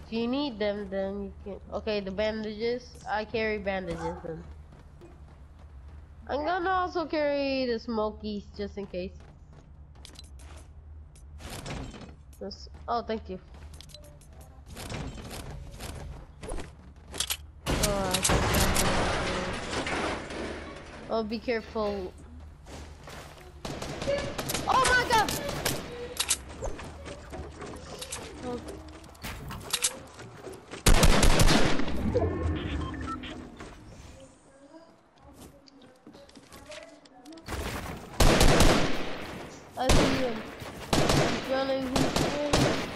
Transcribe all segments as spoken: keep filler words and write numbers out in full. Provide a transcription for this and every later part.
If you need them, then you can. Okay, the bandages. I carry bandages then. I'm gonna also carry the smokies just in case. This, oh, thank you. Oh, oh, be careful. Oh my god! Oh. I see him. He's running, he's running.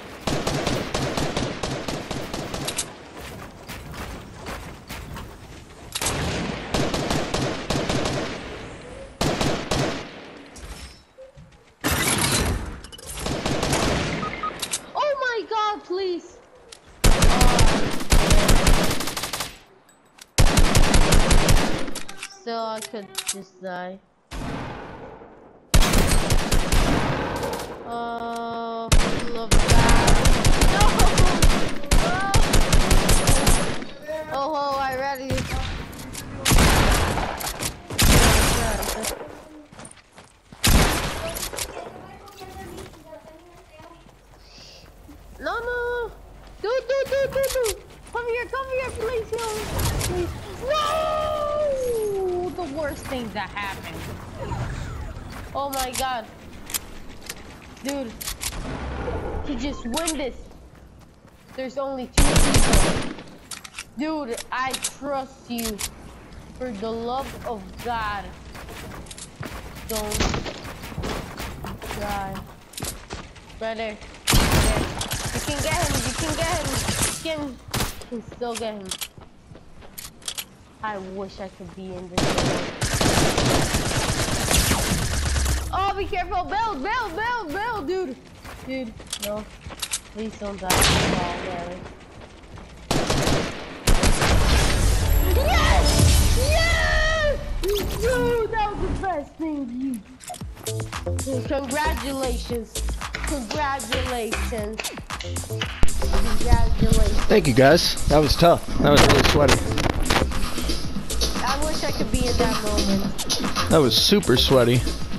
Oh my god, please. Oh. Still, I could just die. Oh, for the love of God. No! Oh, oh, oh, I ready. No, no. Dude, dude, dude, dude, dude. Come here, come here, please, please. No! The worst things that happened. Oh my God. Dude, to just win this, there's only two people. Dude, I trust you. For the love of God, don't die. Right there. Right there. You can get him, you can get him. You can, you can still get him. I wish I could be in this game. Oh, be careful! Build, build, build, build, dude! Dude, no. Please don't die. Oh, really. Yes! Yes! Dude, that was the best thing you... Congratulations. Congratulations. Congratulations. Thank you, guys. That was tough. That was really sweaty. I wish I could be in that moment. That was super sweaty.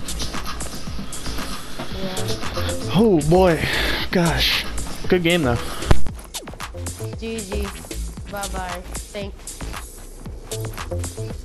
Oh boy, gosh, good game though. G G, bye bye, thanks.